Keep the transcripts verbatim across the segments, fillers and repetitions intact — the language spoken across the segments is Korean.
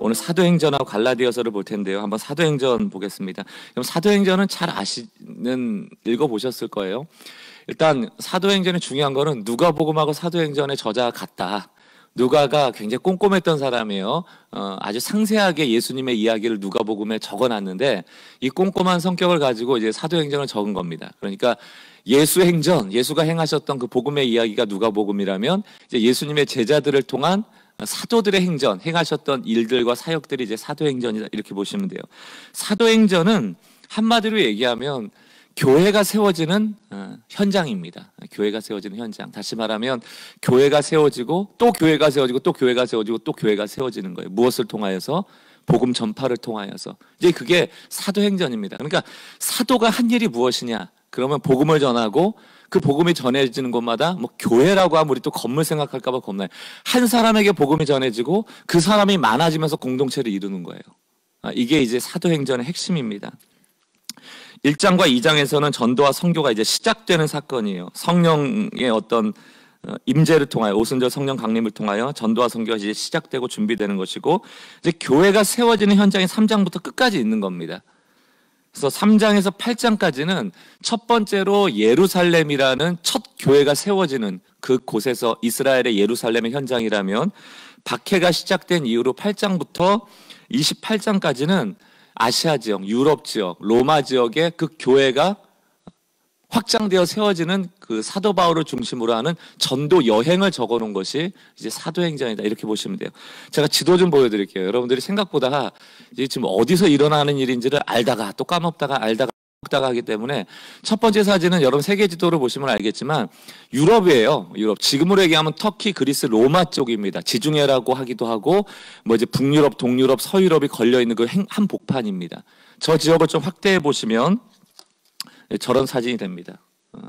오늘 사도행전하고 갈라디아서를 볼 텐데요. 한번 사도행전 보겠습니다. 그럼 사도행전은 잘 아시는, 읽어보셨을 거예요. 일단 사도행전의 중요한 거는 누가복음하고 사도행전의 저자가 같다. 누가가 굉장히 꼼꼼했던 사람이에요. 어, 아주 상세하게 예수님의 이야기를 누가복음에 적어놨는데 이 꼼꼼한 성격을 가지고 이제 사도행전을 적은 겁니다. 그러니까 예수행전, 예수가 행하셨던 그 복음의 이야기가 누가복음이라면 이제 예수님의 제자들을 통한 사도들의 행전, 행하셨던 일들과 사역들이 이제 사도행전이다, 이렇게 보시면 돼요. 사도행전은 한마디로 얘기하면 교회가 세워지는 현장입니다. 교회가 세워지는 현장. 다시 말하면 교회가 세워지고 또 교회가 세워지고 또 교회가 세워지고 또 교회가 세워지는 거예요. 무엇을 통하여서? 복음 전파를 통하여서. 이제 그게 사도행전입니다. 그러니까 사도가 한 일이 무엇이냐? 그러면 복음을 전하고 그 복음이 전해지는 곳마다 뭐 교회라고 하면 우리 또 건물 생각할까 봐 겁나요. 한 사람에게 복음이 전해지고 그 사람이 많아지면서 공동체를 이루는 거예요. 이게 이제 사도행전의 핵심입니다. 일 장과 이 장에서는 전도와 선교가 이제 시작되는 사건이에요. 성령의 어떤 임재를 통하여, 오순절 성령 강림을 통하여 전도와 선교가 이제 시작되고 준비되는 것이고, 이제 교회가 세워지는 현장이 삼 장부터 끝까지 있는 겁니다. 그래서 삼 장에서 팔 장까지는 첫 번째로 예루살렘이라는 첫 교회가 세워지는 그 곳에서, 이스라엘의 예루살렘의 현장이라면, 박해가 시작된 이후로 팔 장부터 이십팔 장까지는 아시아 지역, 유럽 지역, 로마 지역의 그 교회가 확장되어 세워지는 그 사도 바울을 중심으로 하는 전도 여행을 적어놓은 것이 이제 사도행전이다, 이렇게 보시면 돼요. 제가 지도 좀 보여드릴게요. 여러분들이 생각보다 이제 지금 어디서 일어나는 일인지를 알다가 또 까먹다가 알다가 까먹다가 하기 때문에, 첫 번째 사진은 여러분 세계 지도를 보시면 알겠지만 유럽이에요. 유럽. 지금으로 얘기하면 터키, 그리스, 로마 쪽입니다. 지중해라고 하기도 하고 뭐 이제 북유럽, 동유럽, 서유럽이 걸려 있는 그 한복판입니다. 저 지역을 좀 확대해 보시면 저런 사진이 됩니다. 어.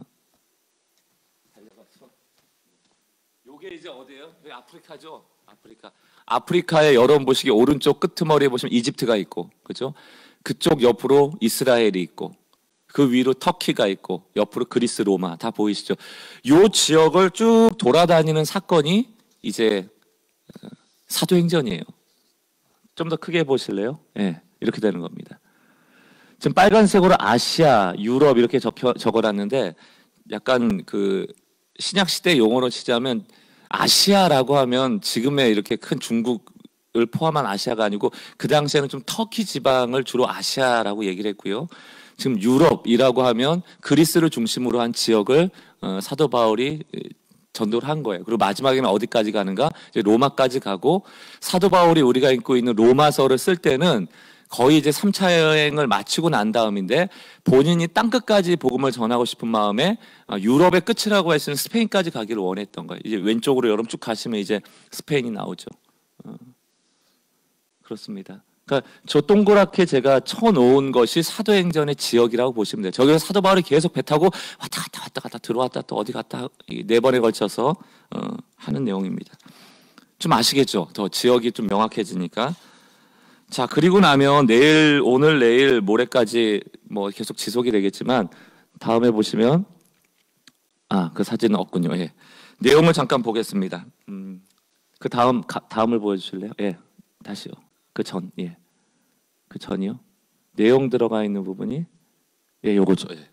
요게 이제 어디예요? 여기 아프리카죠. 아프리카. 아프리카에 여러분 보시기 오른쪽 끄트머리에 보시면 이집트가 있고, 그죠? 그쪽 옆으로 이스라엘이 있고, 그 위로 터키가 있고, 옆으로 그리스, 로마, 다 보이시죠? 요 지역을 쭉 돌아다니는 사건이 이제 사도행전이에요. 좀 더 크게 보실래요? 예, 네, 이렇게 되는 겁니다. 지금 빨간색으로 아시아, 유럽 이렇게 적혀, 적어놨는데, 약간 그 신약시대 용어로 치자면 아시아라고 하면 지금의 이렇게 큰 중국을 포함한 아시아가 아니고, 그 당시에는 좀 터키 지방을 주로 아시아라고 얘기를 했고요. 지금 유럽이라고 하면 그리스를 중심으로 한 지역을 어, 사도 바울이 전도를 한 거예요. 그리고 마지막에는 어디까지 가는가? 이제 로마까지 가고, 사도 바울이 우리가 읽고 있는 로마서를 쓸 때는 거의 이제 삼 차 여행을 마치고 난 다음인데, 본인이 땅끝까지 복음을 전하고 싶은 마음에 유럽의 끝이라고 할 수 있는 스페인까지 가기를 원했던 거예요. 이제 왼쪽으로 여러분 쭉 가시면 이제 스페인이 나오죠. 어, 그렇습니다. 그러니까 저 동그랗게 제가 쳐놓은 것이 사도행전의 지역이라고 보시면 돼요. 저기서 사도 바울이 계속 배 타고 왔다 갔다 왔다 갔다 들어왔다 또 어디 갔다 네 번에 걸쳐서 어, 하는 내용입니다. 좀 아시겠죠? 더 지역이 좀 명확해지니까. 자, 그리고 나면 내일, 오늘, 내일, 모레까지 뭐 계속 지속이 되겠지만, 다음에 보시면, 아, 그 사진은 없군요. 예. 내용을 잠깐 보겠습니다. 음, 그 다음, 가, 다음을 보여주실래요? 예. 다시요. 그 전, 예. 그 전이요. 내용 들어가 있는 부분이, 예, 요거죠. 예.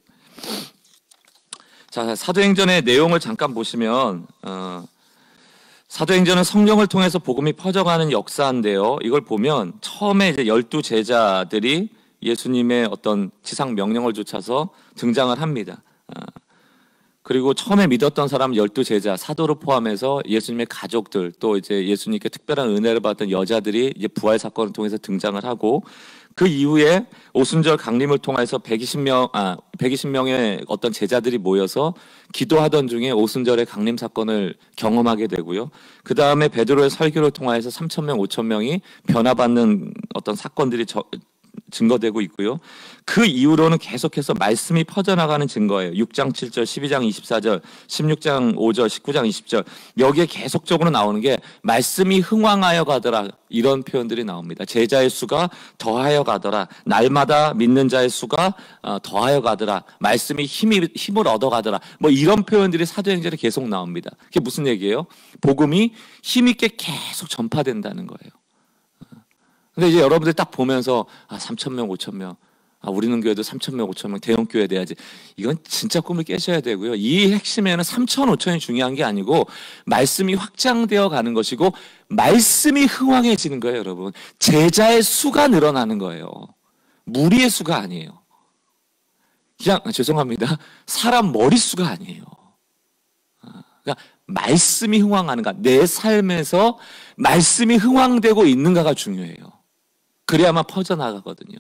자, 사도행전의 내용을 잠깐 보시면, 어, 사도행전은 성령을 통해서 복음이 퍼져가는 역사인데요. 이걸 보면 처음에 이제 열두 제자들이 예수님의 어떤 지상 명령을 좇아서 등장을 합니다. 그리고 처음에 믿었던 사람 열두 제자, 사도를 포함해서 예수님의 가족들, 또 이제 예수님께 특별한 은혜를 받았던 여자들이 이제 부활 사건을 통해서 등장을 하고, 그 이후에 오순절 강림을 통해서 백이십 명, 아, 백이십 명의 어떤 제자들이 모여서 기도하던 중에 오순절의 강림 사건을 경험하게 되고요. 그 다음에 베드로의 설교를 통해서 삼천 명, 오천 명이 변화받는 어떤 사건들이 저, 증거되고 있고요. 그 이후로는 계속해서 말씀이 퍼져나가는 증거예요. 육 장 칠 절, 십이 장 이십사 절, 십육 장 오 절, 십구 장 이십 절. 여기에 계속적으로 나오는 게 말씀이 흥왕하여 가더라, 이런 표현들이 나옵니다. 제자의 수가 더하여 가더라, 날마다 믿는 자의 수가 더하여 가더라, 말씀이 힘이, 힘을 얻어 가더라, 뭐 이런 표현들이 사도행전에 계속 나옵니다. 그게 무슨 얘기예요? 복음이 힘있게 계속 전파된다는 거예요. 근데 이제 여러분들이 딱 보면서 아 삼천 명, 오천 명, 아 우리는 교회도 삼천 명, 오천 명 대형 교회 돼야지. 이건 진짜 꿈을 깨셔야 되고요. 이 핵심에는 삼천, 오천이 중요한 게 아니고 말씀이 확장되어 가는 것이고 말씀이 흥왕해지는 거예요, 여러분. 제자의 수가 늘어나는 거예요. 무리의 수가 아니에요. 그냥 죄송합니다. 사람 머릿수가 아니에요. 그러니까 말씀이 흥왕하는가, 내 삶에서 말씀이 흥왕되고 있는가가 중요해요. 그래야만 퍼져나가거든요.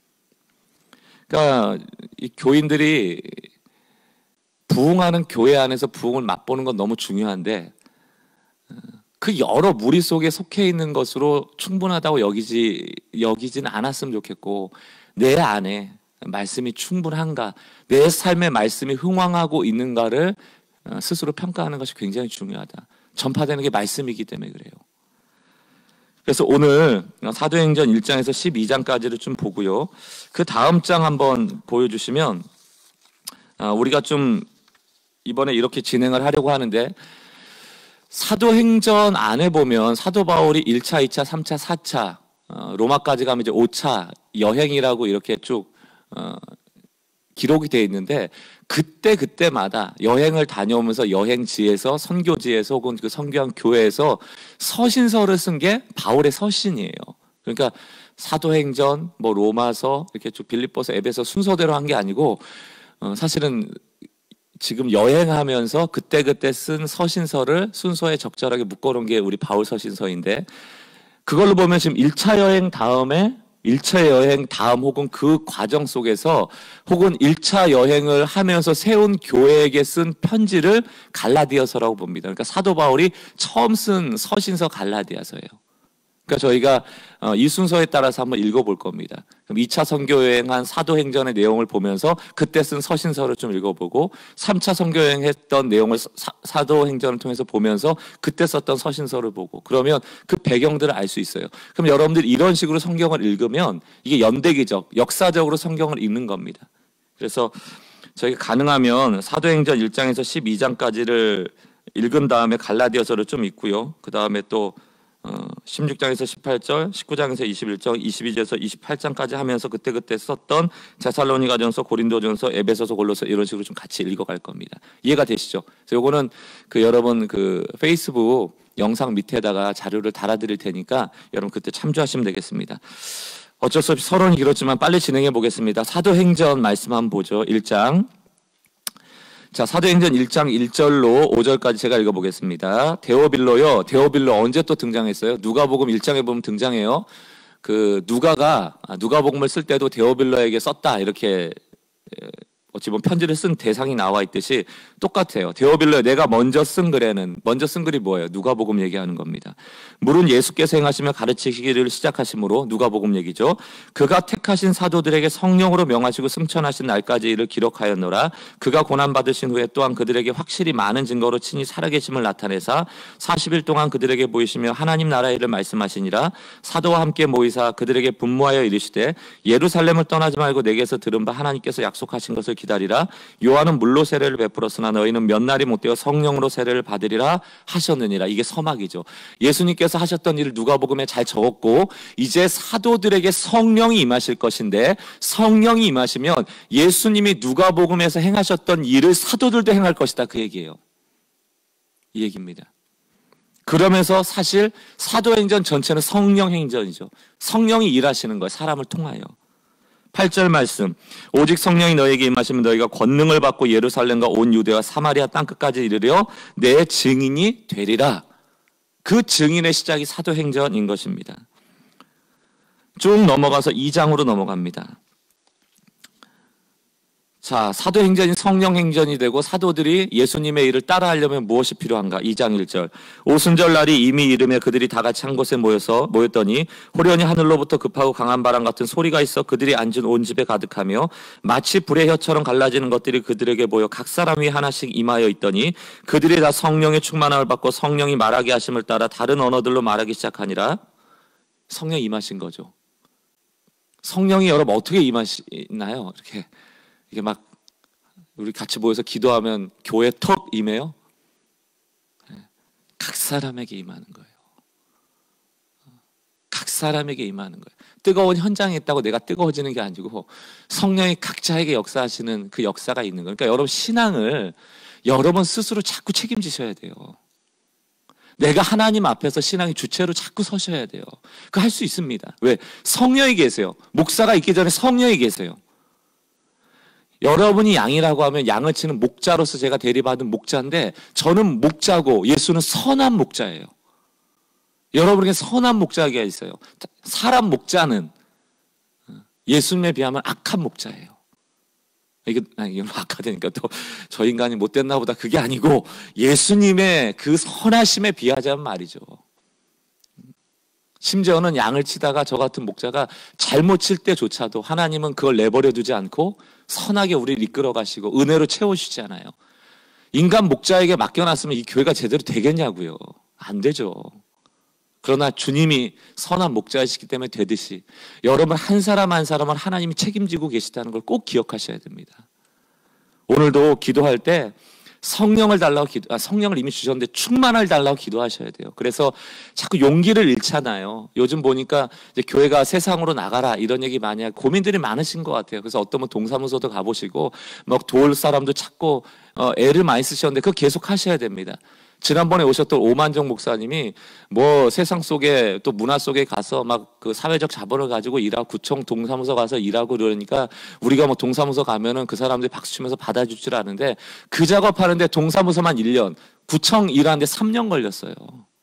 그러니까 이 교인들이 부흥하는 교회 안에서 부흥을 맛보는 건 너무 중요한데 그 여러 무리 속에 속해 있는 것으로 충분하다고 여기지, 여기지는 않았으면 좋겠고 내 안에 말씀이 충분한가, 내 삶의 말씀이 흥왕하고 있는가를 스스로 평가하는 것이 굉장히 중요하다. 전파되는 게 말씀이기 때문에 그래요. 그래서 오늘 사도행전 일 장에서 십이 장까지를 좀 보고요. 그 다음 장 한번 보여주시면 우리가 좀 이번에 이렇게 진행을 하려고 하는데 사도행전 안에 보면 사도 바울이 일 차, 이 차, 삼 차, 사 차 로마까지 가면 이제 오 차 여행이라고 이렇게 쭉 어, 기록이 되어 있는데 그때 그때마다 여행을 다녀오면서 여행지에서 선교지에서 혹은 그 선교한 교회에서 서신서를 쓴 게 바울의 서신이에요. 그러니까 사도행전, 뭐 로마서 이렇게 쭉 빌립보서, 에베소 순서대로 한 게 아니고 어, 사실은 지금 여행하면서 그때 그때 쓴 서신서를 순서에 적절하게 묶어놓은 게 우리 바울 서신서인데 그걸로 보면 지금 일 차 여행 다음에 일 차 여행 다음 혹은 그 과정 속에서 혹은 일 차 여행을 하면서 세운 교회에게 쓴 편지를 갈라디아서라고 봅니다. 그러니까 사도 바울이 처음 쓴 서신서 갈라디아서예요. 그러니까 저희가 이 순서에 따라서 한번 읽어볼 겁니다. 그럼 이 차 선교여행한 사도행전의 내용을 보면서 그때 쓴 서신서를 좀 읽어보고 삼 차 선교여행했던 내용을 사, 사도행전을 통해서 보면서 그때 썼던 서신서를 보고 그러면 그 배경들을 알 수 있어요. 그럼 여러분들이 이런 식으로 성경을 읽으면 이게 연대기적, 역사적으로 성경을 읽는 겁니다. 그래서 저희가 가능하면 사도행전 일 장에서 십이 장까지를 읽은 다음에 갈라디아서를 좀 읽고요. 그 다음에 또 어, 십육 장에서 십팔 절, 십구 장에서 이십일 절, 이십이 절에서 이십팔 장까지 하면서 그때그때 썼던 데살로니가전서, 고린도전서, 에베소서, 골로새 이런 식으로 좀 같이 읽어갈 겁니다. 이해가 되시죠? 그래서 요거는 그 여러분 그 페이스북 영상 밑에다가 자료를 달아드릴 테니까 여러분 그때 참조하시면 되겠습니다. 어쩔 수 없이 서론이 길었지만 빨리 진행해 보겠습니다. 사도행전 말씀 한번 보죠. 일 장. 자, 사도행전 일 장 일 절로 오 절까지 제가 읽어보겠습니다. 데오빌로요. 데오빌로 언제 또 등장했어요? 누가복음 일 장에 보면 등장해요. 그 누가가 누가복음을 쓸 때도 데오빌로에게 썼다 이렇게 어찌 보면 편지를 쓴 대상이 나와 있듯이 똑같아요. 데오빌로에 내가 먼저 쓴 글에는 먼저 쓴 글이 뭐예요? 누가복음 얘기하는 겁니다. 물은 예수께서 행하시며 가르치시기를 시작하심으로 누가복음 얘기죠. 그가 택하신 사도들에게 성령으로 명하시고 승천하신 날까지 이를 기록하였노라. 그가 고난받으신 후에 또한 그들에게 확실히 많은 증거로 친히 살아계심을 나타내사 사십 일 동안 그들에게 보이시며 하나님 나라의 일을 말씀하시니라. 사도와 함께 모이사 그들에게 분모하여 이르시되 예루살렘을 떠나지 말고 내게서 들은 바 하나님께서 약속하신 것을 기다리라. 요한은 물로 세례를 베풀었으나 너희는 몇 날이 못되어 성령으로 세례를 받으리라 하셨느니라. 이게 서막이죠. 예수님께서 하셨던 일을 누가복음에 잘 적었고 이제 사도들에게 성령이 임하실 것인데 성령이 임하시면 예수님이 누가복음에서 행하셨던 일을 사도들도 행할 것이다 그 얘기예요. 이 얘기입니다. 그러면서 사실 사도행전 전체는 성령행전이죠. 성령이 일하시는 거예요. 사람을 통하여. 팔 절 말씀. 오직 성령이 너에게 임하시면 너희가 권능을 받고 예루살렘과 온 유대와 사마리아 땅끝까지 이르려 내 증인이 되리라. 그 증인의 시작이 사도행전인 것입니다. 쭉 넘어가서 이 장으로 넘어갑니다. 자, 사도행전이 성령행전이 되고 사도들이 예수님의 일을 따라하려면 무엇이 필요한가? 이 장 일 절. 오순절 날이 이미 이르며 그들이 다 같이 한 곳에 모여서 모였더니 호련히 하늘로부터 급하고 강한 바람 같은 소리가 있어 그들이 앉은 온 집에 가득하며 마치 불의 혀처럼 갈라지는 것들이 그들에게 보여 각 사람 위에 하나씩 임하여 있더니 그들이 다 성령의 충만함을 받고 성령이 말하게 하심을 따라 다른 언어들로 말하기 시작하니라. 성령이 임하신 거죠. 성령이 여러분 어떻게 임하시나요? 이렇게 이게 막 우리 같이 모여서 기도하면 교회 턱 임해요? 각 사람에게 임하는 거예요. 각 사람에게 임하는 거예요. 뜨거운 현장에 있다고 내가 뜨거워지는 게 아니고 성령이 각자에게 역사하시는 그 역사가 있는 거예요. 그러니까 여러분 신앙을 여러분 스스로 자꾸 책임지셔야 돼요. 내가 하나님 앞에서 신앙의 주체로 자꾸 서셔야 돼요. 그거 할 수 있습니다. 왜? 성령이 계세요. 목사가 있기 전에 성령이 계세요. 여러분이 양이라고 하면 양을 치는 목자로서 제가 대리받은 목자인데 저는 목자고 예수는 선한 목자예요. 여러분에게 선한 목자가 있어요. 사람 목자는 예수님에 비하면 악한 목자예요. 이게, 아니, 이건 악하다니까 또 저 인간이 못됐나 보다 그게 아니고 예수님의 그 선하심에 비하자는 말이죠. 심지어는 양을 치다가 저 같은 목자가 잘못 칠 때조차도 하나님은 그걸 내버려 두지 않고 선하게 우리를 이끌어 가시고 은혜로 채워주시잖아요. 인간 목자에게 맡겨놨으면 이 교회가 제대로 되겠냐고요. 안 되죠. 그러나 주님이 선한 목자이시기 때문에 되듯이 여러분 한 사람 한 사람은 하나님이 책임지고 계시다는 걸 꼭 기억하셔야 됩니다. 오늘도 기도할 때 성령을 달라고 기도, 아, 성령을 이미 주셨는데 충만을 달라고 기도하셔야 돼요. 그래서 자꾸 용기를 잃잖아요. 요즘 보니까 이제 교회가 세상으로 나가라 이런 얘기 많이 하고 고민들이 많으신 것 같아요. 그래서 어떤 분 동사무소도 가보시고 막 도울 사람도 찾고 어, 애를 많이 쓰셨는데 그거 계속 하셔야 됩니다. 지난번에 오셨던 오만정 목사님이 뭐 세상 속에 또 문화 속에 가서 막 그 사회적 자본을 가지고 일하고 구청 동사무소 가서 일하고 그러니까 우리가 뭐 동사무소 가면은 그 사람들이 박수 치면서 받아줄 줄 아는데 그 작업하는데 동사무소만 일 년, 구청 일하는데 삼 년 걸렸어요.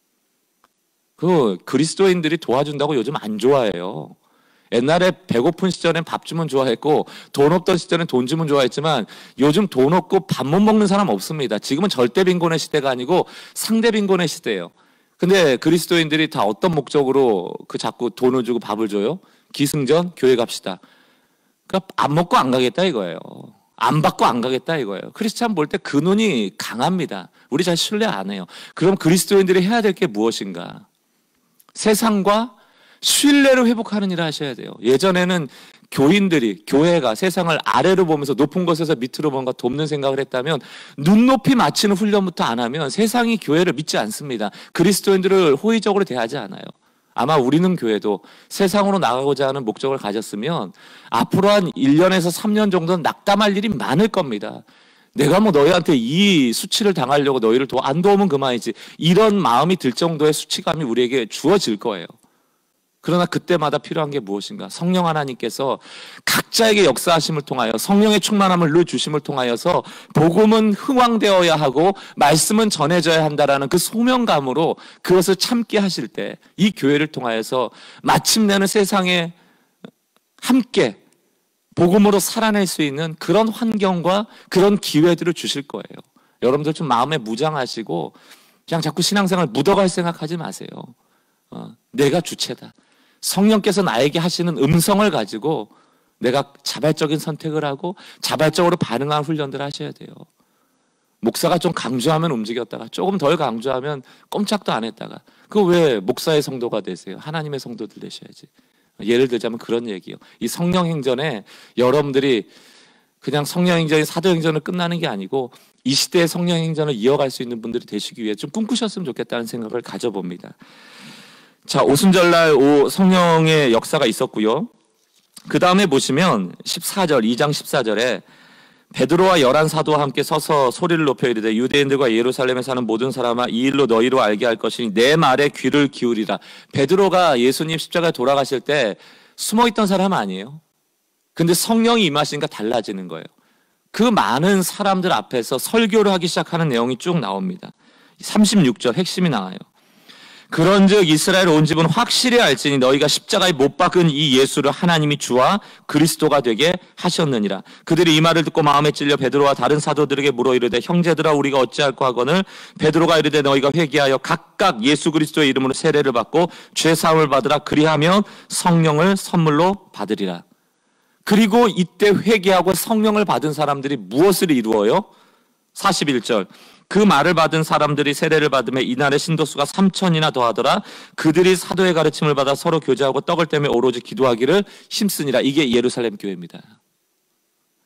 그 그리스도인들이 도와준다고 요즘 안 좋아해요. 옛날에 배고픈 시절엔 밥 주면 좋아했고 돈 없던 시절엔 돈 주면 좋아했지만 요즘 돈 없고 밥 못 먹는 사람 없습니다. 지금은 절대 빈곤의 시대가 아니고 상대 빈곤의 시대예요. 근데 그리스도인들이 다 어떤 목적으로 그 자꾸 돈을 주고 밥을 줘요? 기승전 교회 갑시다. 그러니까 안 먹고 안 가겠다 이거예요. 안 받고 안 가겠다 이거예요. 크리스찬 볼 때 그 눈이 강합니다. 우리 잘 신뢰 안 해요. 그럼 그리스도인들이 해야 될 게 무엇인가? 세상과 신뢰를 회복하는 일을 하셔야 돼요. 예전에는 교인들이, 교회가 세상을 아래로 보면서 높은 곳에서 밑으로 뭔가 돕는 생각을 했다면 눈높이 맞추는 훈련부터 안 하면 세상이 교회를 믿지 않습니다. 그리스도인들을 호의적으로 대하지 않아요. 아마 우리는 교회도 세상으로 나가고자 하는 목적을 가졌으면 앞으로 한 일 년에서 삼 년 정도는 낙담할 일이 많을 겁니다. 내가 뭐 너희한테 이 수치를 당하려고 너희를 도, 안 도우면 그만이지. 이런 마음이 들 정도의 수치감이 우리에게 주어질 거예요. 그러나 그때마다 필요한 게 무엇인가? 성령 하나님께서 각자에게 역사하심을 통하여 성령의 충만함을 늘 주심을 통하여서 복음은 흥왕되어야 하고 말씀은 전해져야 한다라는 그 소명감으로 그것을 참게 하실 때 이 교회를 통하여서 마침내는 세상에 함께 복음으로 살아낼 수 있는 그런 환경과 그런 기회들을 주실 거예요. 여러분들 좀 마음에 무장하시고 그냥 자꾸 신앙생활 묻어갈 생각하지 마세요. 어, 내가 주체다. 성령께서 나에게 하시는 음성을 가지고 내가 자발적인 선택을 하고 자발적으로 반응하는 훈련들을 하셔야 돼요. 목사가 좀 강조하면 움직였다가 조금 덜 강조하면 꼼짝도 안 했다가 그거 왜 목사의 성도가 되세요? 하나님의 성도들 되셔야지. 예를 들자면 그런 얘기요. 이 성령 행전에 여러분들이 그냥 성령 행전이 사도 행전을 끝나는 게 아니고 이 시대의 성령 행전을 이어갈 수 있는 분들이 되시기 위해 좀 꿈꾸셨으면 좋겠다는 생각을 가져봅니다. 자, 오순절날 오 성령의 역사가 있었고요. 그 다음에 보시면 십사 절, 이 장 십사 절에 베드로와 열한 사도와 함께 서서 소리를 높여 이르되 유대인들과 예루살렘에 사는 모든 사람아 이 일로 너희로 알게 할 것이니 내 말에 귀를 기울이라. 베드로가 예수님 십자가에 돌아가실 때 숨어있던 사람 아니에요. 근데 성령이 임하시니까 달라지는 거예요. 그 많은 사람들 앞에서 설교를 하기 시작하는 내용이 쭉 나옵니다. 삼십육 절 핵심이 나와요. 그런즉 이스라엘 온 집은 확실히 알지니 너희가 십자가에 못 박은 이 예수를 하나님이 주와 그리스도가 되게 하셨느니라. 그들이 이 말을 듣고 마음에 찔려 베드로와 다른 사도들에게 물어 이르되 형제들아 우리가 어찌할까 하거늘 베드로가 이르되 너희가 회개하여 각각 예수 그리스도의 이름으로 세례를 받고 죄 사함을 받으라. 그리하면 성령을 선물로 받으리라. 그리고 이때 회개하고 성령을 받은 사람들이 무엇을 이루어요? 사십일 절. 그 말을 받은 사람들이 세례를 받으며 이날의 신도수가 삼천이나 더하더라. 그들이 사도의 가르침을 받아 서로 교제하고 떡을 떼며 오로지 기도하기를 힘쓰니라. 이게 예루살렘 교회입니다.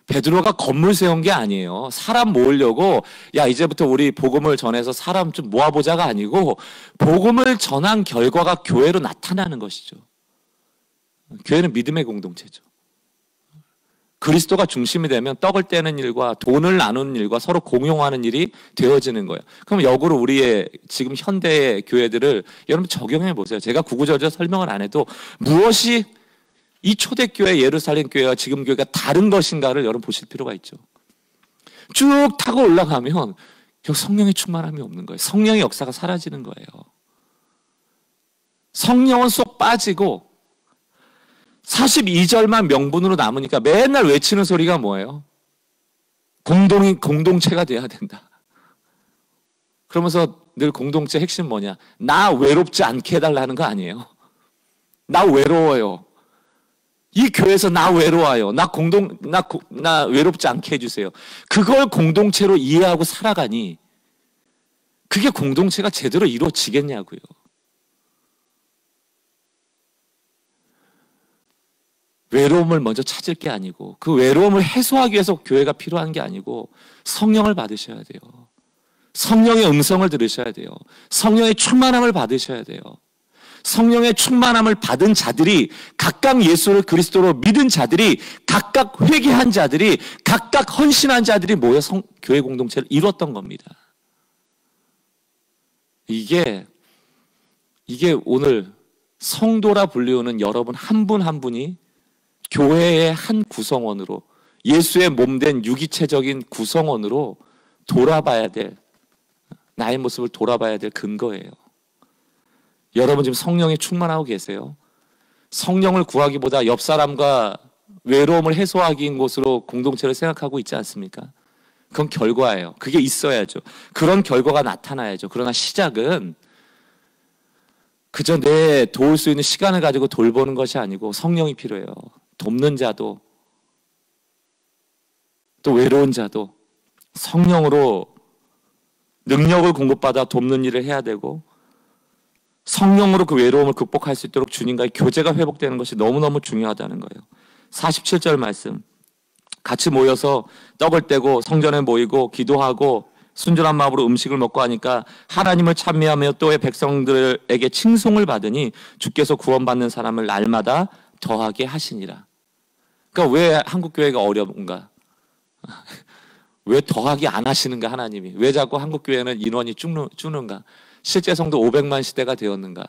베드로가 건물 세운 게 아니에요. 사람 모으려고 야 이제부터 우리 복음을 전해서 사람 좀 모아보자가 아니고 복음을 전한 결과가 교회로 나타나는 것이죠. 교회는 믿음의 공동체죠. 그리스도가 중심이 되면 떡을 떼는 일과 돈을 나누는 일과 서로 공용하는 일이 되어지는 거예요. 그럼 역으로 우리의 지금 현대의 교회들을 여러분 적용해 보세요. 제가 구구절절 설명을 안 해도 무엇이 이 초대교회 예루살렘 교회와 지금 교회가 다른 것인가를 여러분 보실 필요가 있죠. 쭉 타고 올라가면 결국 성령의 충만함이 없는 거예요. 성령의 역사가 사라지는 거예요. 성령은 쏙 빠지고 사십이 절만 명분으로 남으니까 맨날 외치는 소리가 뭐예요? 공동이, 공동체가 돼야 된다. 그러면서 늘 공동체 핵심 뭐냐? 나 외롭지 않게 해달라는 거 아니에요. 나 외로워요. 이 교회에서 나 외로워요. 나 공동, 나, 나 외롭지 않게 해주세요. 그걸 공동체로 이해하고 살아가니 그게 공동체가 제대로 이루어지겠냐고요. 외로움을 먼저 찾을 게 아니고 그 외로움을 해소하기 위해서 교회가 필요한 게 아니고 성령을 받으셔야 돼요. 성령의 음성을 들으셔야 돼요. 성령의 충만함을 받으셔야 돼요. 성령의 충만함을 받은 자들이 각각 예수를 그리스도로 믿은 자들이 각각 회개한 자들이 각각 헌신한 자들이 모여 성, 교회 공동체를 이뤘던 겁니다. 이게 이게 오늘 성도라 불리우는 여러분 한 분 한 분이 교회의 한 구성원으로 예수의 몸된 유기체적인 구성원으로 돌아봐야 될 나의 모습을 돌아봐야 될 근거예요. 여러분 지금 성령에 충만하고 계세요? 성령을 구하기보다 옆 사람과 외로움을 해소하기인 것으로 공동체를 생각하고 있지 않습니까? 그건 결과예요. 그게 있어야죠. 그런 결과가 나타나야죠. 그러나 시작은 그저 내 도울 수 있는 시간을 가지고 돌보는 것이 아니고 성령이 필요해요. 돕는 자도 또 외로운 자도 성령으로 능력을 공급받아 돕는 일을 해야 되고 성령으로 그 외로움을 극복할 수 있도록 주님과의 교제가 회복되는 것이 너무너무 중요하다는 거예요. 사십칠 절 말씀 같이 모여서 떡을 떼고 성전에 모이고 기도하고 순전한 마음으로 음식을 먹고 하니까 하나님을 찬미하며 또의 백성들에게 칭송을 받으니 주께서 구원받는 사람을 날마다 더하게 하시니라. 그러니까 왜 한국교회가 어려운가? 왜 더하게 안 하시는가 하나님이? 왜 자꾸 한국교회는 인원이 줄는가? 실제 성도 오백만 시대가 되었는가?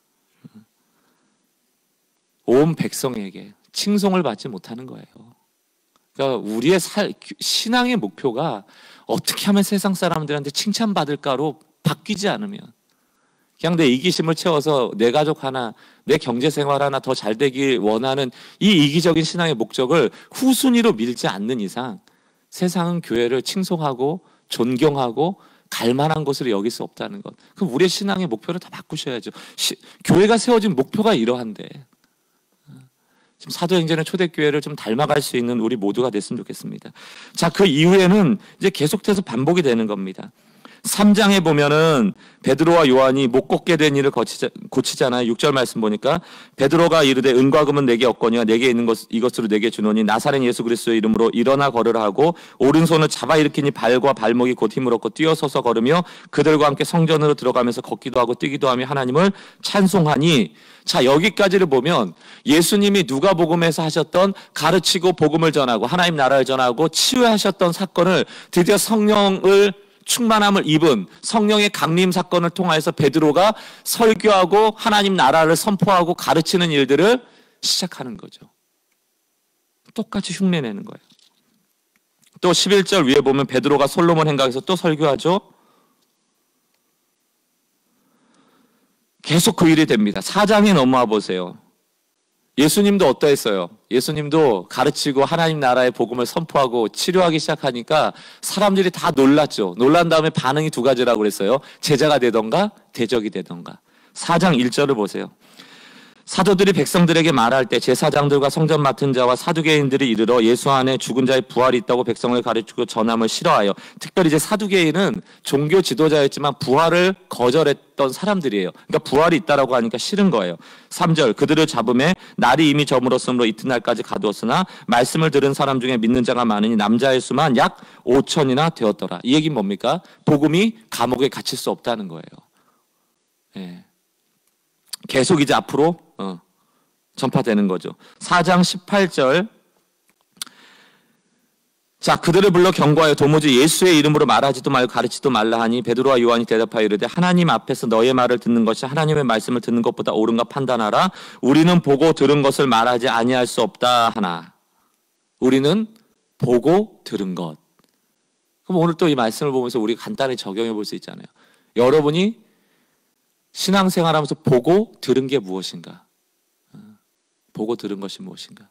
온 백성에게 칭송을 받지 못하는 거예요. 그러니까 우리의 살, 신앙의 목표가 어떻게 하면 세상 사람들한테 칭찬받을까로 바뀌지 않으면 그냥 내 이기심을 채워서 내 가족 하나, 내 경제생활 하나 더 잘 되길 원하는 이 이기적인 신앙의 목적을 후순위로 밀지 않는 이상 세상은 교회를 칭송하고 존경하고 갈만한 것으로 여길 수 없다는 것. 그럼 우리의 신앙의 목표를 다 바꾸셔야죠. 시, 교회가 세워진 목표가 이러한데 지금 사도행전의 초대교회를 좀 닮아갈 수 있는 우리 모두가 됐으면 좋겠습니다. 자, 그 이후에는 이제 계속해서 반복이 되는 겁니다. 삼 장에 보면은 베드로와 요한이 못 걷게 된 일을 고치자, 고치잖아요. 육 절 말씀 보니까 베드로가 이르되 은과 금은 내게 없거니와 내게 있는 것 이것으로 내게 주노니 나사렛 예수 그리스도의 이름으로 일어나 걸으라 하고 오른손을 잡아 일으키니 발과 발목이 곧 힘을 얻고 뛰어서서 걸으며 그들과 함께 성전으로 들어가면서 걷기도 하고 뛰기도 하며 하나님을 찬송하니. 자, 여기까지를 보면 예수님이 누가복음에서 하셨던 가르치고 복음을 전하고 하나님 나라를 전하고 치유하셨던 사건을 드디어 성령을 충만함을 입은 성령의 강림 사건을 통하여서 베드로가 설교하고 하나님 나라를 선포하고 가르치는 일들을 시작하는 거죠. 똑같이 흉내내는 거예요. 또 십일 절 위에 보면 베드로가 솔로몬 행각에서 또 설교하죠. 계속 그 일이 됩니다. 사 장에 넘어와 보세요. 예수님도 어떠했어요? 예수님도 가르치고 하나님 나라의 복음을 선포하고 치료하기 시작하니까 사람들이 다 놀랐죠. 놀란 다음에 반응이 두 가지라고 그랬어요. 제자가 되던가 대적이 되던가. 사 장 일 절을 보세요. 사도들이 백성들에게 말할 때 제사장들과 성전 맡은 자와 사두개인들이 이르러 예수 안에 죽은 자의 부활이 있다고 백성을 가르치고 전함을 싫어하여, 특별히 이제 사두개인은 종교 지도자였지만 부활을 거절했던 사람들이에요. 그러니까 부활이 있다라고 하니까 싫은 거예요. 삼 절 그들을 잡음에 날이 이미 저물었으므로 이튿날까지 가두었으나 말씀을 들은 사람 중에 믿는 자가 많으니 남자의 수만 약 오천이나 되었더라. 이 얘기는 뭡니까? 복음이 감옥에 갇힐 수 없다는 거예요. 예. 계속 이제 앞으로 어, 전파되는 거죠. 사 장 십팔 절 자 그들을 불러 경고하여 도무지 예수의 이름으로 말하지도 말고 가르치지도 말라 하니 베드로와 요한이 대답하여 이르되 하나님 앞에서 너의 말을 듣는 것이 하나님의 말씀을 듣는 것보다 옳은가 판단하라. 우리는 보고 들은 것을 말하지 아니할 수 없다 하나. 우리는 보고 들은 것. 그럼 오늘 또 이 말씀을 보면서 우리가 간단히 적용해 볼 수 있잖아요. 여러분이 신앙생활하면서 보고 들은 게 무엇인가? 보고 들은 것이 무엇인가?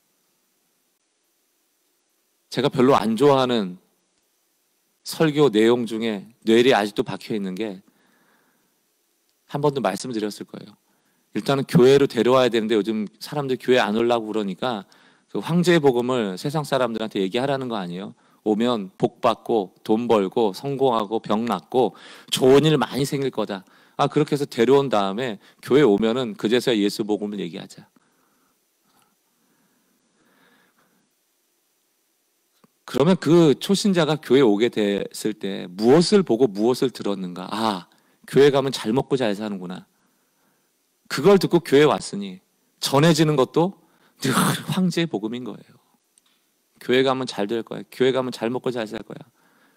제가 별로 안 좋아하는 설교 내용 중에 뇌리에 아직도 박혀 있는 게 한 번도 말씀드렸을 거예요. 일단은 교회로 데려와야 되는데 요즘 사람들 교회 안 오려고 그러니까 그 황제의 복음을 세상 사람들한테 얘기하라는 거 아니에요. 오면 복 받고 돈 벌고 성공하고 병 낫고 좋은 일 많이 생길 거다. 아 그렇게 해서 데려온 다음에 교회 오면은 그제서야 예수 복음을 얘기하자. 그러면 그 초신자가 교회 오게 됐을 때 무엇을 보고 무엇을 들었는가? 아 교회 가면 잘 먹고 잘 사는구나. 그걸 듣고 교회 왔으니 전해지는 것도 늘 황제의 복음인 거예요. 교회 가면 잘 될 거야. 교회 가면 잘 먹고 잘 살 거야.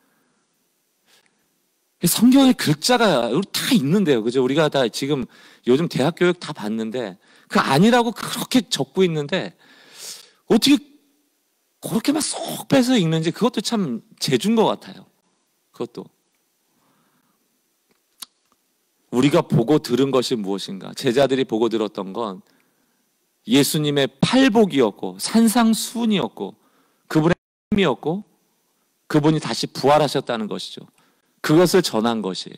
성경에 글자가 다 있는데요. 그죠? 우리가 다 지금 요즘 대학 교육 다 봤는데 그 아니라고 그렇게 적고 있는데 어떻게 그렇게만 쏙 빼서 읽는지 그것도 참 재주인 것 같아요. 그것도. 우리가 보고 들은 것이 무엇인가? 제자들이 보고 들었던 건 예수님의 팔복이었고 산상수훈이었고 그분의 힘이었고 그분이 다시 부활하셨다는 것이죠. 그것을 전한 것이에요.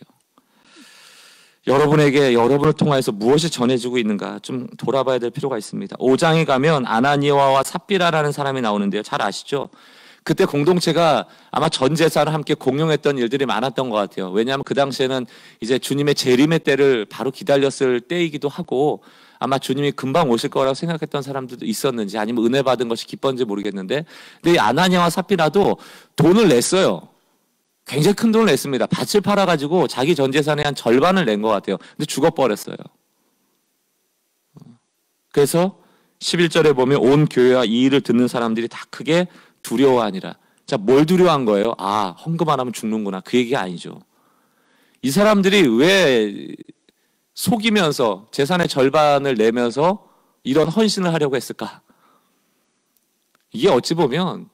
여러분에게 여러분을 통해서 무엇이 전해지고 있는가 좀 돌아봐야 될 필요가 있습니다. 오 장에 가면 아나니아와 삽비라라는 사람이 나오는데요. 잘 아시죠? 그때 공동체가 아마 전 재산을 함께 공용했던 일들이 많았던 것 같아요. 왜냐하면 그 당시에는 이제 주님의 재림의 때를 바로 기다렸을 때이기도 하고 아마 주님이 금방 오실 거라고 생각했던 사람들도 있었는지 아니면 은혜 받은 것이 기뻤는지 모르겠는데 근데 이 아나니아와 삽비라도 돈을 냈어요. 굉장히 큰 돈을 냈습니다. 밭을 팔아가지고 자기 전 재산의 한 절반을 낸 것 같아요. 근데 죽어버렸어요. 그래서 십일 절에 보면 온 교회와 이 일을 듣는 사람들이 다 크게 두려워하니라. 자, 뭘 두려워한 거예요? 아, 헌금 안 하면 죽는구나. 그 얘기가 아니죠. 이 사람들이 왜 속이면서 재산의 절반을 내면서 이런 헌신을 하려고 했을까? 이게 어찌 보면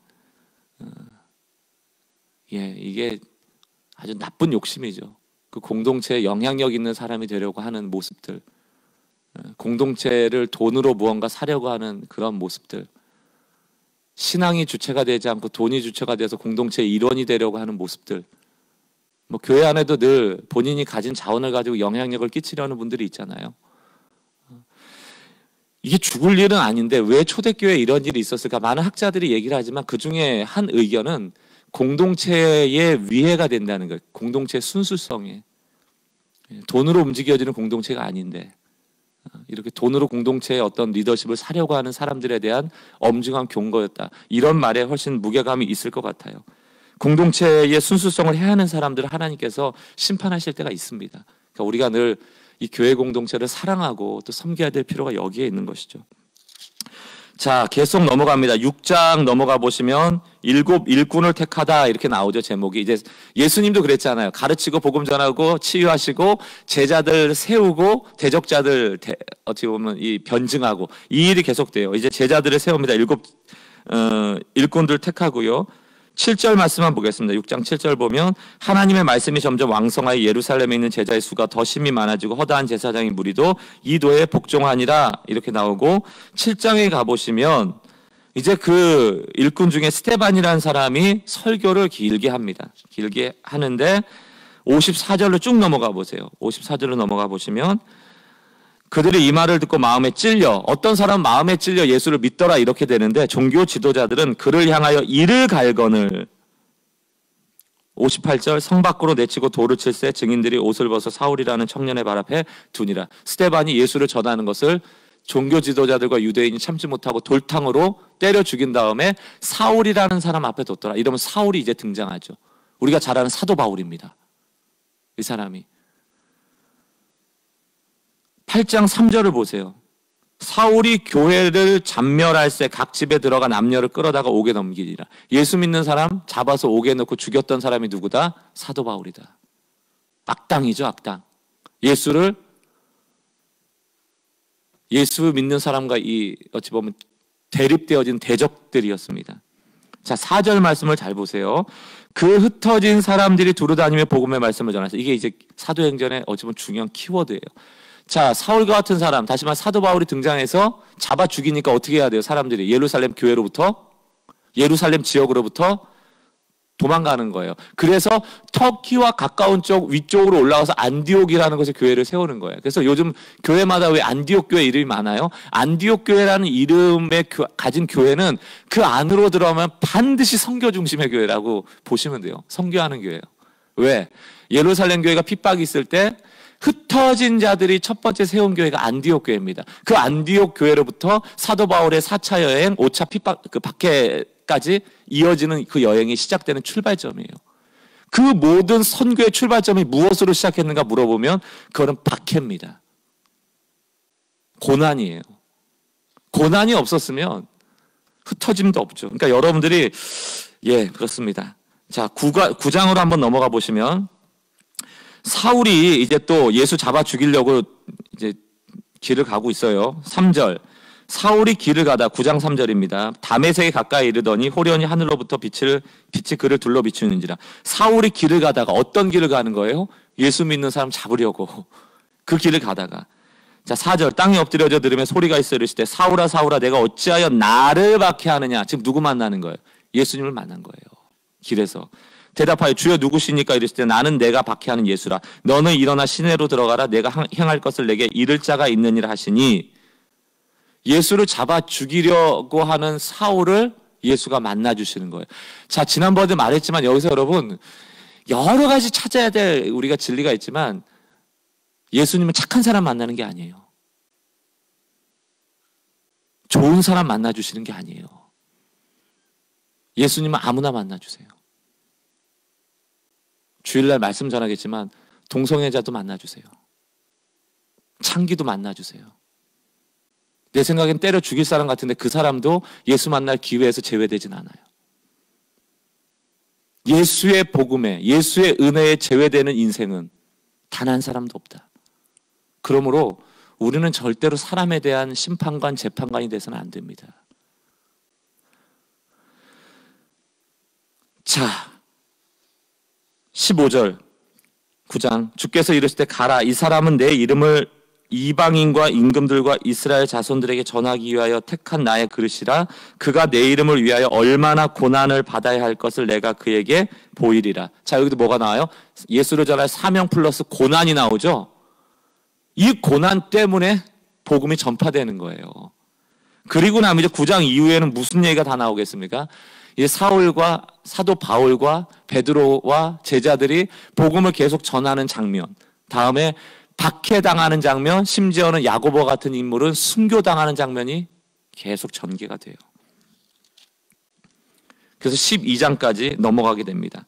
예, 이게 아주 나쁜 욕심이죠. 그 공동체에 영향력 있는 사람이 되려고 하는 모습들, 공동체를 돈으로 무언가 사려고 하는 그런 모습들, 신앙이 주체가 되지 않고 돈이 주체가 돼서 공동체의 일원이 되려고 하는 모습들, 뭐 교회 안에도 늘 본인이 가진 자원을 가지고 영향력을 끼치려는 분들이 있잖아요. 이게 죽을 일은 아닌데 왜 초대교회에 이런 일이 있었을까? 많은 학자들이 얘기를 하지만 그 중에 한 의견은 공동체의 위해가 된다는 거예요. 공동체의 순수성에. 돈으로 움직여지는 공동체가 아닌데 이렇게 돈으로 공동체의 어떤 리더십을 사려고 하는 사람들에 대한 엄중한 경고였다. 이런 말에 훨씬 무게감이 있을 것 같아요. 공동체의 순수성을 해하는 사람들을 하나님께서 심판하실 때가 있습니다. 그러니까 우리가 늘 이 교회 공동체를 사랑하고 또 섬겨야 될 필요가 여기에 있는 것이죠. 자, 계속 넘어갑니다. 육 장 넘어가 보시면 일곱 일꾼을 택하다 이렇게 나오죠. 제목이. 이제 예수님도 그랬잖아요. 가르치고 복음 전하고 치유하시고 제자들 세우고 대적자들 대, 어떻게 보면 이 변증하고 이 일이 계속돼요. 이제 제자들을 세웁니다. 일곱 어, 일꾼들 택하고요. 칠 절 말씀만 보겠습니다. 육 장 칠 절 보면 하나님의 말씀이 점점 왕성하여 예루살렘에 있는 제자의 수가 더 심히 많아지고 허다한 제사장의 무리도 이 도에 복종하니라 이렇게 나오고 칠 장에 가보시면 이제 그 일꾼 중에 스테반이라는 사람이 설교를 길게 합니다. 길게 하는데 오십사 절로 쭉 넘어가 보세요. 오십사 절로 넘어가 보시면 그들이 이 말을 듣고 마음에 찔려, 어떤 사람은 마음에 찔려 예수를 믿더라 이렇게 되는데, 종교 지도자들은 그를 향하여 이를 갈거늘. 오십팔 절, 성 밖으로 내치고 돌을 칠새 증인들이 옷을 벗어 사울이라는 청년의 발 앞에 두니라. 스데반이 예수를 전하는 것을 종교 지도자들과 유대인이 참지 못하고 돌탕으로 때려 죽인 다음에 사울이라는 사람 앞에 뒀더라. 이러면 사울이 이제 등장하죠. 우리가 잘 아는 사도 바울입니다. 이 사람이. 팔 장 삼 절을 보세요. 사울이 교회를 잔멸할새 각 집에 들어가 남녀를 끌어다가 옥에 넘기리라. 예수 믿는 사람 잡아서 옥에 넣고 죽였던 사람이 누구다? 사도 바울이다. 악당이죠, 악당. 예수를 예수 믿는 사람과 이 어찌 보면 대립되어진 대적들이었습니다. 자, 사 절 말씀을 잘 보세요. 그 흩어진 사람들이 두루다니며 복음의 말씀을 전하세요. 이게 이제 사도행전의 어찌 보면 중요한 키워드예요. 자, 사울과 같은 사람, 다시 말해 사도 바울이 등장해서 잡아 죽이니까 어떻게 해야 돼요? 사람들이 예루살렘 교회로부터, 예루살렘 지역으로부터 도망가는 거예요. 그래서 터키와 가까운 쪽 위쪽으로 올라가서 안디옥이라는 곳에 교회를 세우는 거예요. 그래서 요즘 교회마다 왜 안디옥 교회 이름이 많아요? 안디옥 교회라는 이름의 교, 가진 교회는 그 안으로 들어가면 반드시 선교 중심의 교회라고 보시면 돼요. 선교하는 교회예요. 왜? 예루살렘 교회가 핍박이 있을 때 흩어진 자들이 첫 번째 세운 교회가 안디옥 교회입니다. 그 안디옥 교회로부터 사도 바울의 사 차 여행, 오 차 핍박, 그 박해까지 이어지는 그 여행이 시작되는 출발점이에요. 그 모든 선교의 출발점이 무엇으로 시작했는가 물어보면 그거는 박해입니다. 고난이에요. 고난이 없었으면 흩어짐도 없죠. 그러니까 여러분들이, 예, 그렇습니다. 자, 구 장으로 한번 넘어가 보시면, 사울이 이제 또 예수 잡아 죽이려고 이제 길을 가고 있어요. 삼 절. 사울이 길을 가다, 구 장 삼 절입니다. 다메섹에 가까이 이르더니 호련히 하늘로부터 빛을, 빛이 그를 둘러 비추는지라. 사울이 길을 가다가 어떤 길을 가는 거예요? 예수 믿는 사람 잡으려고. 그 길을 가다가. 자, 사 절. 땅에 엎드려져 들으며 소리가 있어 이르시되 사울아 사울아 내가 어찌하여 나를 박해하느냐. 지금 누구 만나는 거예요? 예수님을 만난 거예요. 길에서. 대답하여 주여 누구시니까 이르시되 나는 내가 박해하는 예수라. 너는 일어나 시내로 들어가라. 내가 행할 것을 내게 이를 자가 있느니라 하시니, 예수를 잡아 죽이려고 하는 사울을 예수가 만나 주시는 거예요. 자, 지난번에 말했지만 여기서 여러분 여러 가지 찾아야 될 우리가 진리가 있지만 예수님은 착한 사람 만나는 게 아니에요. 좋은 사람 만나 주시는 게 아니에요. 예수님은 아무나 만나 주세요. 주일날 말씀 전하겠지만 동성애자도 만나주세요. 창기도 만나주세요. 내 생각엔 때려 죽일 사람 같은데 그 사람도 예수 만날 기회에서 제외되진 않아요. 예수의 복음에, 예수의 은혜에 제외되는 인생은 단 한 사람도 없다. 그러므로 우리는 절대로 사람에 대한 심판관, 재판관이 돼서는 안 됩니다. 자, 십오 절 구 장. 주께서 이르실 때 가라. 이 사람은 내 이름을 이방인과 임금들과 이스라엘 자손들에게 전하기 위하여 택한 나의 그릇이라. 그가 내 이름을 위하여 얼마나 고난을 받아야 할 것을 내가 그에게 보이리라. 자, 여기도 뭐가 나와요? 예수를 전할 사명 플러스 고난이 나오죠. 이 고난 때문에 복음이 전파되는 거예요. 그리고 나면 이제 구 장 이후에는 무슨 얘기가 다 나오겠습니까? 이제 사울과 사도 바울과 베드로와 제자들이 복음을 계속 전하는 장면, 다음에 박해당하는 장면, 심지어는 야고보 같은 인물은 순교당하는 장면이 계속 전개가 돼요. 그래서 십이 장까지 넘어가게 됩니다.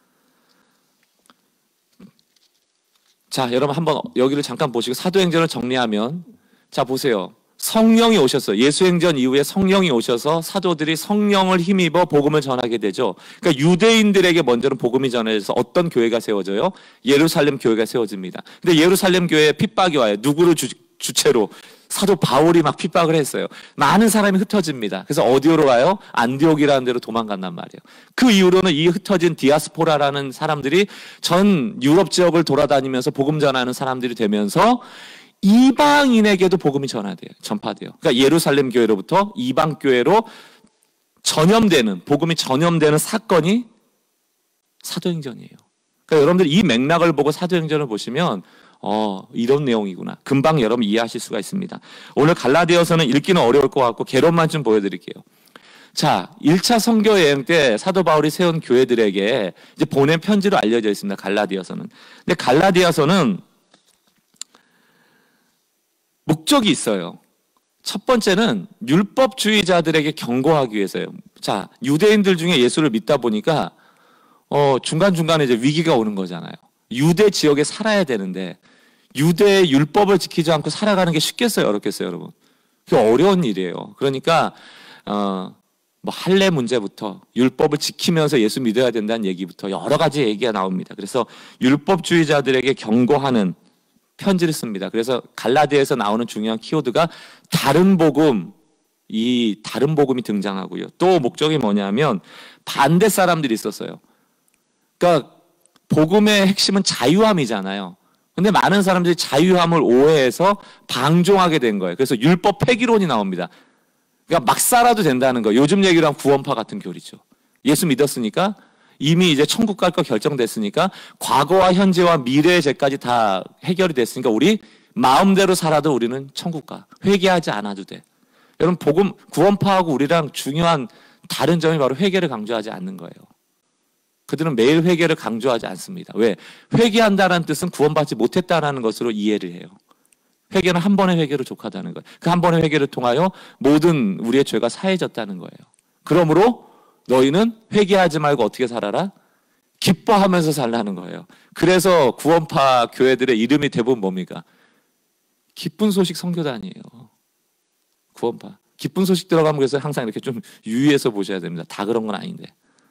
자, 여러분 한번 여기를 잠깐 보시고 사도행전을 정리하면, 자 보세요. 성령이 오셨어요. 예수행전 이후에 성령이 오셔서 사도들이 성령을 힘입어 복음을 전하게 되죠. 그러니까 유대인들에게 먼저는 복음이 전해져서 어떤 교회가 세워져요? 예루살렘 교회가 세워집니다. 근데 예루살렘 교회에 핍박이 와요. 누구를 주, 주체로? 사도 바울이 막 핍박을 했어요. 많은 사람이 흩어집니다. 그래서 어디로 가요? 안디옥이라는 데로 도망간단 말이에요. 그 이후로는 이 흩어진 디아스포라라는 사람들이 전 유럽 지역을 돌아다니면서 복음 전하는 사람들이 되면서 이방인에게도 복음이 전화돼요. 전파돼요. 그러니까 예루살렘 교회로부터 이방 교회로 전염되는, 복음이 전염되는 사건이 사도행전이에요. 그러니까 여러분들 이 맥락을 보고 사도행전을 보시면 어, 이런 내용이구나. 금방 여러분 이해하실 수가 있습니다. 오늘 갈라디아서는 읽기는 어려울 것 같고 개론만 좀 보여드릴게요. 자, 일 차 선교 여행 때 사도 바울이 세운 교회들에게 이제 보낸 편지로 알려져 있습니다. 갈라디아서는. 근데 갈라디아서는 목적이 있어요. 첫 번째는 율법주의자들에게 경고하기 위해서요. 자, 유대인들 중에 예수를 믿다 보니까 어, 중간중간에 이제 위기가 오는 거잖아요. 유대 지역에 살아야 되는데 유대의 율법을 지키지 않고 살아가는 게 쉽겠어요, 어렵겠어요, 여러분? 그게 어려운 일이에요. 그러니까 어, 뭐 할례 문제부터 율법을 지키면서 예수 믿어야 된다는 얘기부터 여러 가지 얘기가 나옵니다. 그래서 율법주의자들에게 경고하는 편지를 씁니다. 그래서 갈라디아에서 나오는 중요한 키워드가 다른 복음, 이 다른 복음이 등장하고요. 또 목적이 뭐냐면 반대 사람들이 있었어요. 그러니까 복음의 핵심은 자유함이잖아요. 근데 많은 사람들이 자유함을 오해해서 방종하게 된 거예요. 그래서 율법 폐기론이 나옵니다. 그러니까 막 살아도 된다는 거. 요즘 얘기로 하면 구원파 같은 교리죠. 예수 믿었으니까 이미 이제 천국 갈 거 결정됐으니까 과거와 현재와 미래의 죄까지 다 해결이 됐으니까 우리 마음대로 살아도 우리는 천국 가. 회개하지 않아도 돼. 여러분 복음 구원파하고 우리랑 중요한 다른 점이 바로 회개를 강조하지 않는 거예요. 그들은 매일 회개를 강조하지 않습니다. 왜? 회개한다는 뜻은 구원받지 못했다는 것으로 이해를 해요. 회개는 한 번의 회개로 족하다는 거예요. 그 한 번의 회개를 통하여 모든 우리의 죄가 사해졌다는 거예요. 그러므로 너희는 회개하지 말고 어떻게 살아라? 기뻐하면서 살라는 거예요. 그래서 구원파 교회들의 이름이 대부분 뭡니까? 기쁜 소식 선교단이에요. 구원파. 기쁜 소식 들어가면 그래서 항상 이렇게 좀 유의해서 보셔야 됩니다. 다 그런 건 아닌데.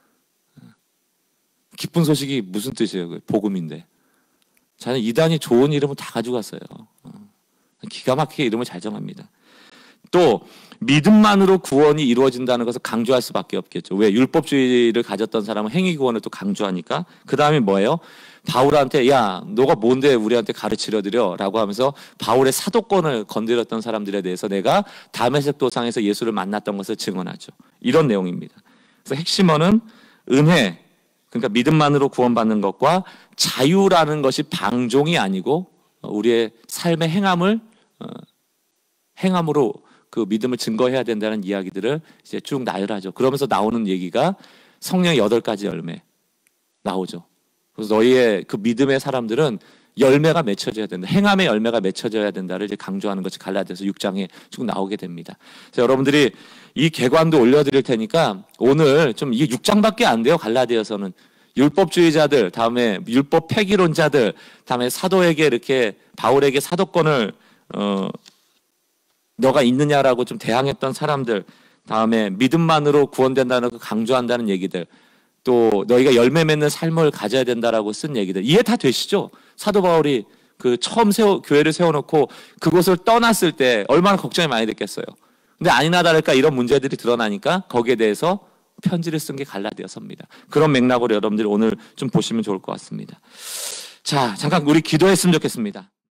기쁜 소식이 무슨 뜻이에요? 복음인데. 저는 이단이 좋은 이름은 다 가지고 갔어요. 기가 막히게 이름을 잘 정합니다. 또 믿음만으로 구원이 이루어진다는 것을 강조할 수밖에 없겠죠. 왜? 율법주의를 가졌던 사람은 행위구원을 또 강조하니까. 그 다음에 뭐예요? 바울한테 야 너가 뭔데 우리한테 가르치려드려? 라고 하면서 바울의 사도권을 건드렸던 사람들에 대해서 내가 다메섹 도상에서 예수를 만났던 것을 증언하죠. 이런 내용입니다. 그래서 핵심어는 은혜, 그러니까 믿음만으로 구원받는 것과 자유라는 것이 방종이 아니고 우리의 삶의 행함을 어, 행함으로 그 믿음을 증거해야 된다는 이야기들을 이제 쭉 나열하죠. 그러면서 나오는 얘기가 성령의 여덟 가지 열매 나오죠. 그래서 너희의 그 믿음의 사람들은 열매가 맺혀져야 된다. 행함의 열매가 맺혀져야 된다를 이제 강조하는 것이 갈라디아서 육 장에 쭉 나오게 됩니다. 그래서 여러분들이 이 개관도 올려드릴 테니까 오늘 좀 이게 육 장밖에 안 돼요. 갈라디아서는 율법주의자들, 다음에 율법 폐기론자들, 다음에 사도에게 이렇게 바울에게 사도권을 어, 너가 있느냐라고 좀 대항했던 사람들, 다음에 믿음만으로 구원된다는 걸 강조한다는 얘기들, 또 너희가 열매 맺는 삶을 가져야 된다라고 쓴 얘기들 이해 다 되시죠? 사도 바울이 그 처음 세워 교회를 세워놓고 그곳을 떠났을 때 얼마나 걱정이 많이 됐겠어요. 근데 아니나 다를까 이런 문제들이 드러나니까 거기에 대해서 편지를 쓴 게 갈라디아서입니다. 그런 맥락으로 여러분들이 오늘 좀 보시면 좋을 것 같습니다. 자, 잠깐 우리 기도했으면 좋겠습니다.